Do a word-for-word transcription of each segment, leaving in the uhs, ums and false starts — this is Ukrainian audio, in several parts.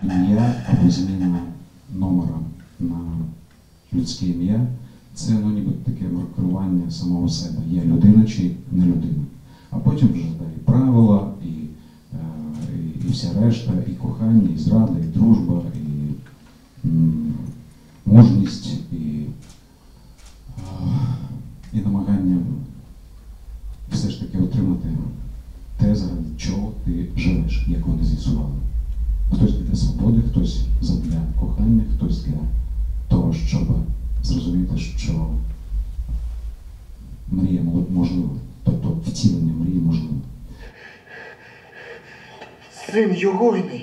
ім'я або зміна номера на людське ім'я – це ну, ніби таке маркування самого себе. Є людина чи не людина. А потім вже далі правила, і, і, і вся решта, і кохання, і зрада, і дружба, і м, мужність, і, і намагання все ж таки отримати те, заради чого ти живеш, як вони з'ясували. Хтось для свободи, хтось для кохання, хтось для того, щоб зрозуміти, що мрія можлива. Тобто втілення мрії можливо. Син Йогойний.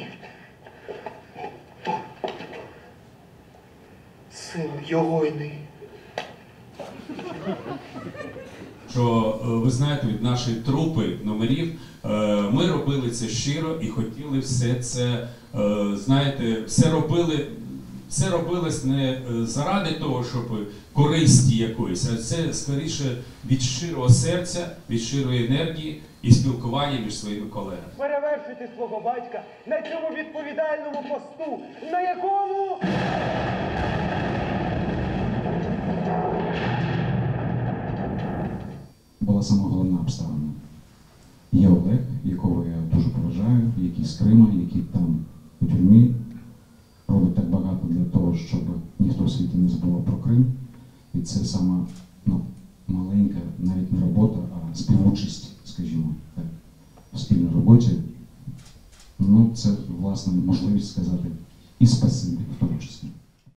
Син Йогойний. Що, ви знаєте, від нашої трупи номерів ми робили це щиро і хотіли все це, знаєте, все робили, все робилось не заради того, щоб користі якоїсь, а це скоріше від щирого серця, від щирої енергії і спілкування між своїми колегами. Перевершити свого батька на цьому відповідальному посту, на якому... Була сама головна обставина. Є Олег, якого я дуже поважаю, який з Крима, який там у тюрмі, робить так багато для того, щоб ніхто в світі не забував про Крим. І це сама ну, маленька, навіть не робота, а співучасть, скажімо, так, в спільній роботі. Ну, це, власне, можливість сказати і спасибі в тому числі.